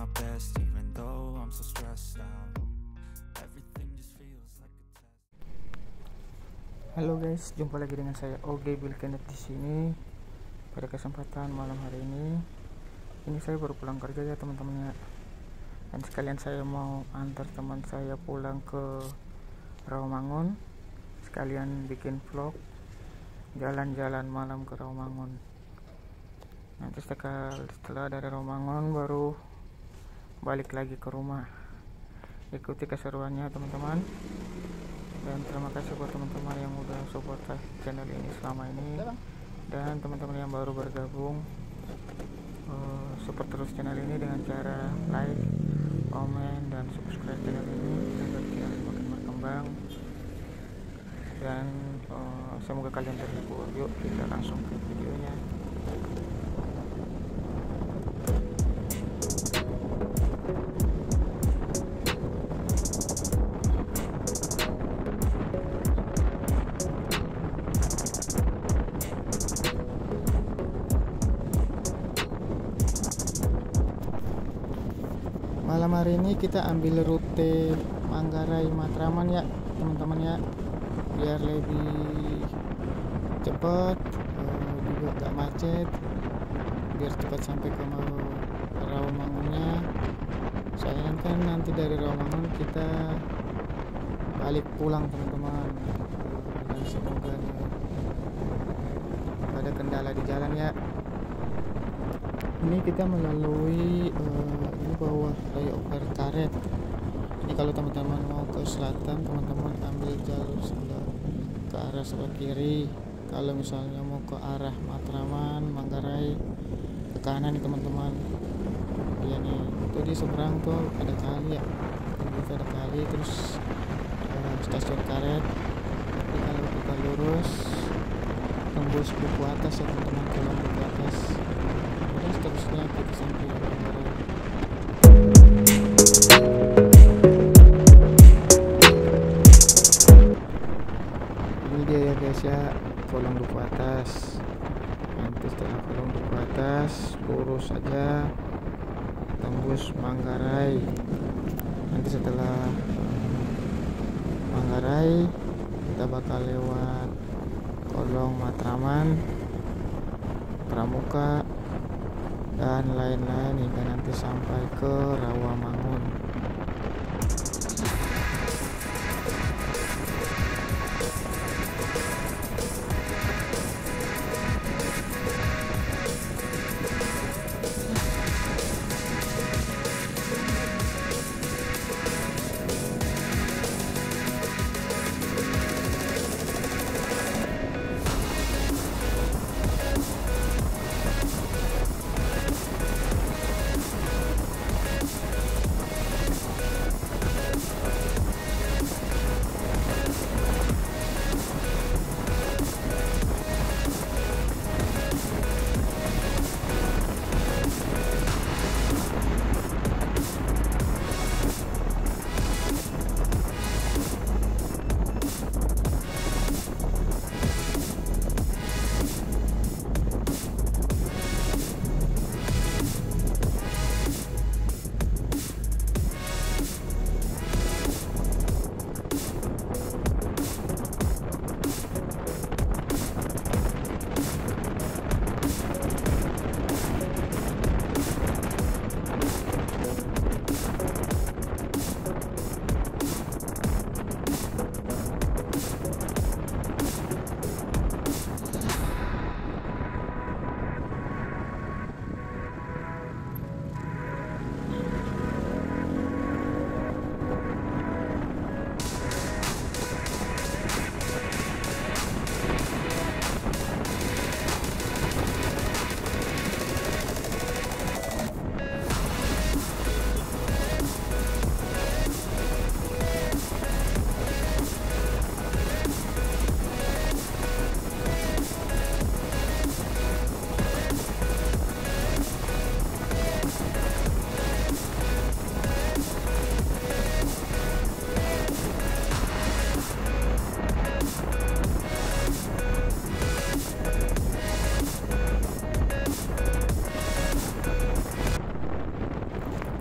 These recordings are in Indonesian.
best, even though I'm so stressed out. Everything just feels like a test. Halo guys, jumpa lagi dengan saya Oge Bilkenet di sini. Pada kesempatan malam hari ini saya baru pulang kerja ya teman-teman ya. Dan sekalian saya mau antar teman saya pulang ke Rawamangun, sekalian bikin vlog jalan-jalan malam ke Rawamangun. Nanti setelah dari Rawamangun baru balik lagi ke rumah. Ikuti keseruannya teman-teman. Dan terima kasih buat teman-teman yang udah support channel ini selama ini. Dan teman-teman yang baru bergabung, support terus channel ini dengan cara like, komen, dan subscribe channel ini agar channel ini makin berkembang. Dan semoga kalian terhibur. Yuk kita langsung ke videonya. Malam hari ini kita ambil rute Manggarai Matraman ya teman-teman ya, biar lebih cepat, juga gak macet, biar cepat sampai ke Rawamangunnya. Soalnya kan nanti dari Rawamangun kita balik pulang teman-teman, dan semoga ada kendala di jalan ya. Ini kita melalui ini bawah flyover karet. Ini kalau teman-teman mau ke selatan, teman-teman ambil jalur sebelah ke arah sebelah kiri. Kalau misalnya mau ke arah Matraman, Manggarai, ke kanan nih teman-teman. Iya nih, itu di seberang tuh ada kali ya. Itu ada kali, terus stasiun karet. Tapi kalau kita lurus tembus Duku Atas ya teman-teman, kalau Duku Atas. Seterusnya kita sampai di Manggarai. Ini dia ya guys ya, kolong Duku Atas. Nanti setelah kolong Duku Atas lurus saja tembus Manggarai. Nanti setelah Manggarai kita bakal lewat kolong Matraman, Pramuka, dan lain-lain hingga nanti sampai ke Rawamangun.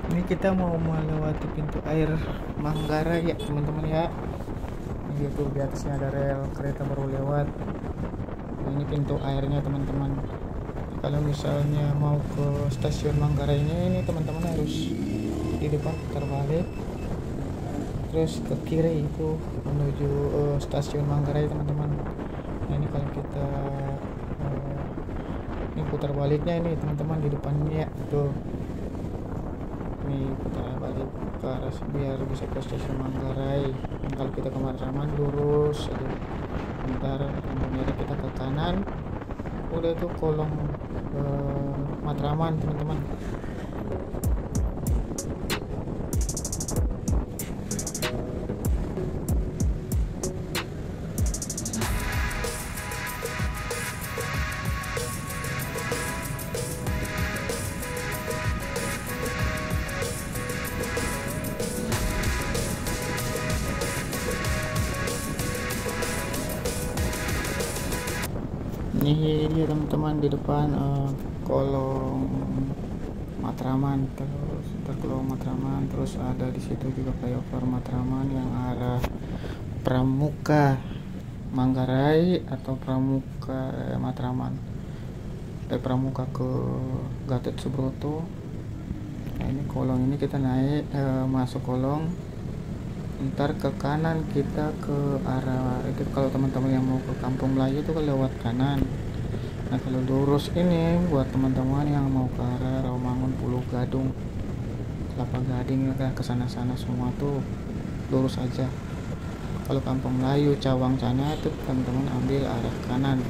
Ini kita mau melewati pintu air Manggarai ya teman-teman ya. Ini tuh di atasnya ada rel kereta baru lewat. Nah, ini pintu airnya teman-teman. Kalau misalnya mau ke stasiun Manggarainya ini teman-teman harus di depan putar balik, terus ke kiri itu menuju stasiun Manggarai teman-teman. Nah ini kalau kita ini putar baliknya ini teman-teman di depannya tuh. Ini putar balik ke arah biar bisa ke stasiun Manggarai. Dan kalau kita ke Matraman lurus aja, bentar kemudian kita ke kanan udah tuh kolong Matraman teman-teman. Ini dia teman-teman di depan kolong Matraman, terus kolong Matraman, terus ada di situ juga flyover Matraman yang arah Pramuka Manggarai atau Pramuka Matraman, Pramuka ke Gatot Subroto. Nah ini kolong ini kita naik masuk kolong, ntar ke kanan kita ke arah itu. Kalau teman-teman yang mau ke Kampung Melayu itu kan lewat kanan. Nah kalau lurus ini buat teman-teman yang mau ke arah Rawamangun, Pulau Gadung, Kelapa Gading ya ke sana-sana semua tuh lurus aja. Kalau Kampung Melayu, Cawang sana itu teman-teman ambil arah kanan.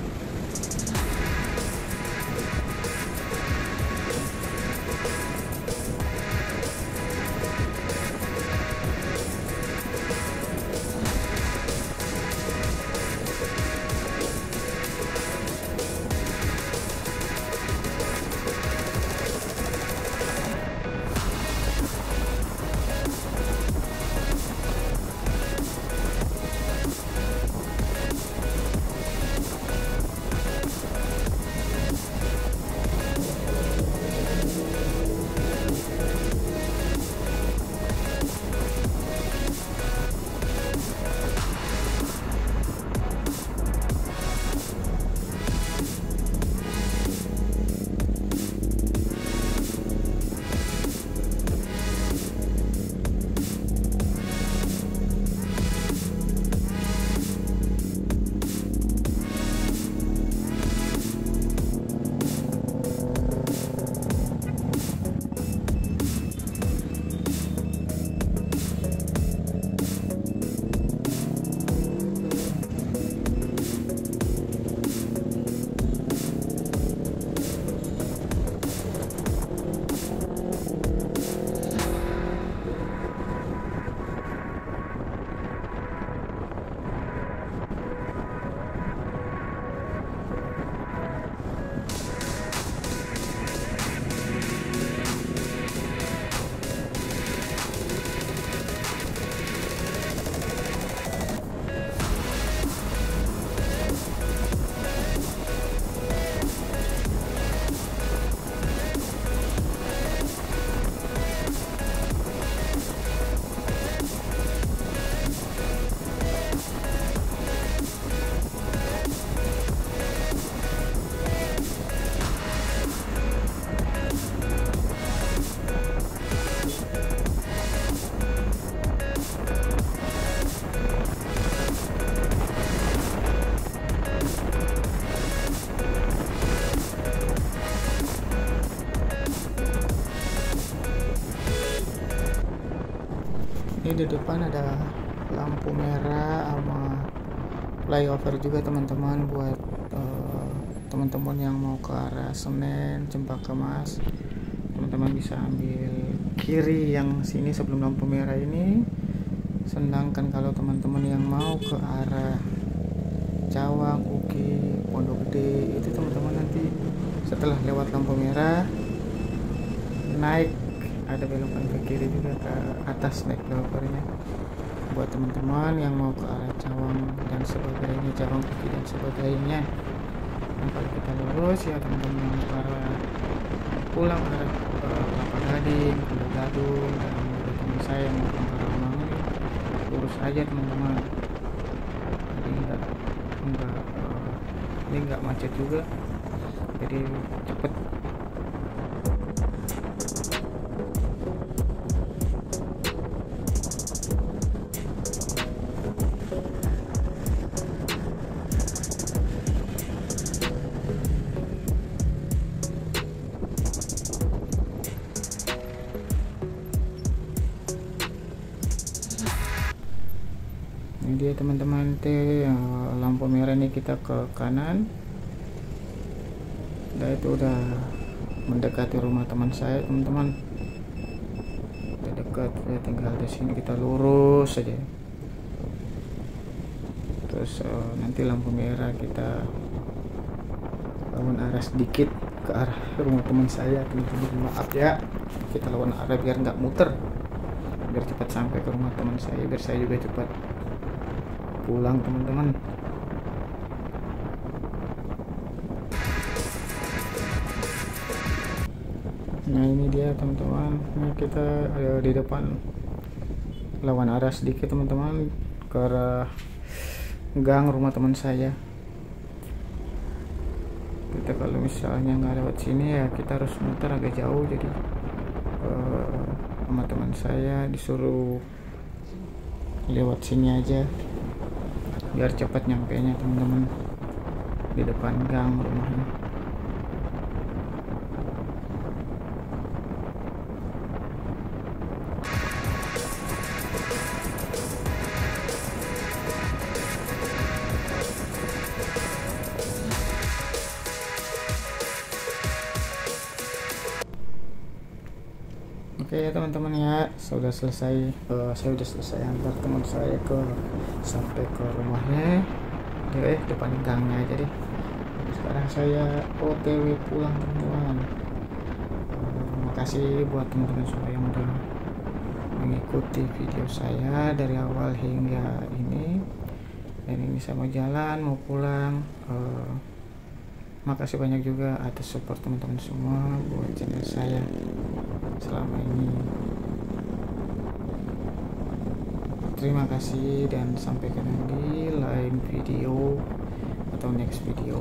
Ini di depan ada lampu merah sama flyover juga teman-teman, buat teman-teman yang mau ke arah Senen, Cempaka Mas. Teman-teman bisa ambil kiri yang sini sebelum lampu merah ini. Sedangkan kalau teman-teman yang mau ke arah Cawang, Uki, Pondok Gede itu teman-teman nanti setelah lewat lampu merah naik, ada belokan ke kiri juga ke atas naik flyovernya. Buat teman-teman yang mau ke arah Cawang dan sebagainya, Cawang Uki dan sebagainya. Nah kalau kita lurus ya teman-teman yang ke arah pulang ke arah Kelapa Gading, Gadung dan ada teman saya yang mau ke rumah ini, lurus aja teman-teman. Jadi nggak macet juga, jadi cepet. Ini dia teman-teman, lampu merah ini kita ke kanan. Nah, itu udah mendekati rumah teman saya teman-teman, udah dekat, udah tinggal di sini kita lurus saja. Terus nanti lampu merah kita lawan arah sedikit ke arah rumah teman saya teman-teman. Maaf ya, kita lawan arah biar nggak muter, biar cepat sampai ke rumah teman saya, biar saya juga cepat pulang teman-teman. Nah ini dia teman-teman, ini kita ada di depan, lawan arah sedikit teman-teman ke arah gang rumah teman saya. Kita kalau misalnya nggak lewat sini ya kita harus muter agak jauh, jadi sama teman saya disuruh lewat sini aja biar cepat nyampainya teman-teman di depan gang rumahnya. Oke ya teman-teman ya, sudah selesai, saya sudah selesai antar teman saya sampai ke rumahnya, depan gangnya. Jadi sekarang saya OTW pulang teman-teman. Terima kasih buat teman-teman semua yang udah mengikuti video saya dari awal hingga ini. Dan ini saya mau jalan, mau pulang. Makasih banyak juga atas support teman-teman semua buat channel saya selama ini. Terima kasih dan sampai ketemu di lain video atau next video.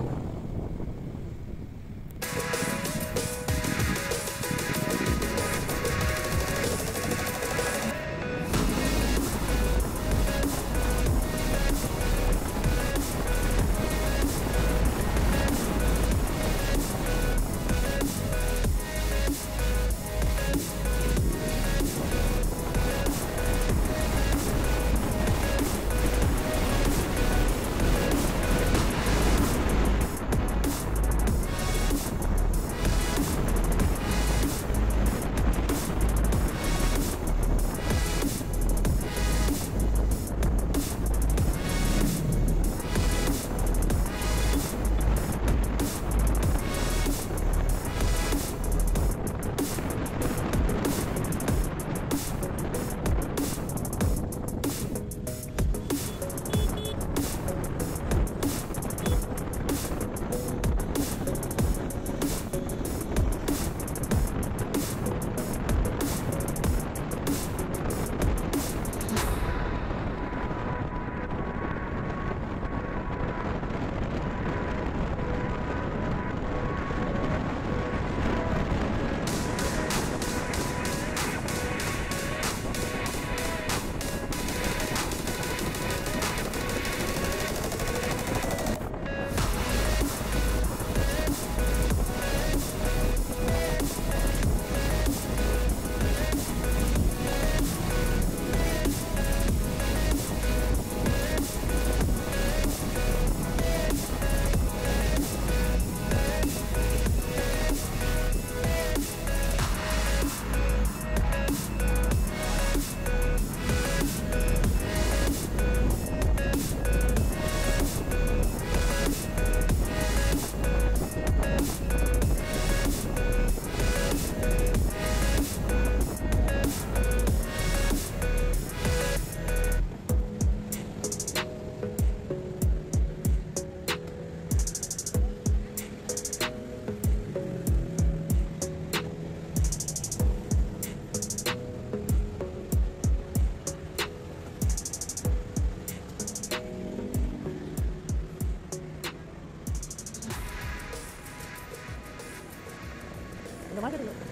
udah mager ya.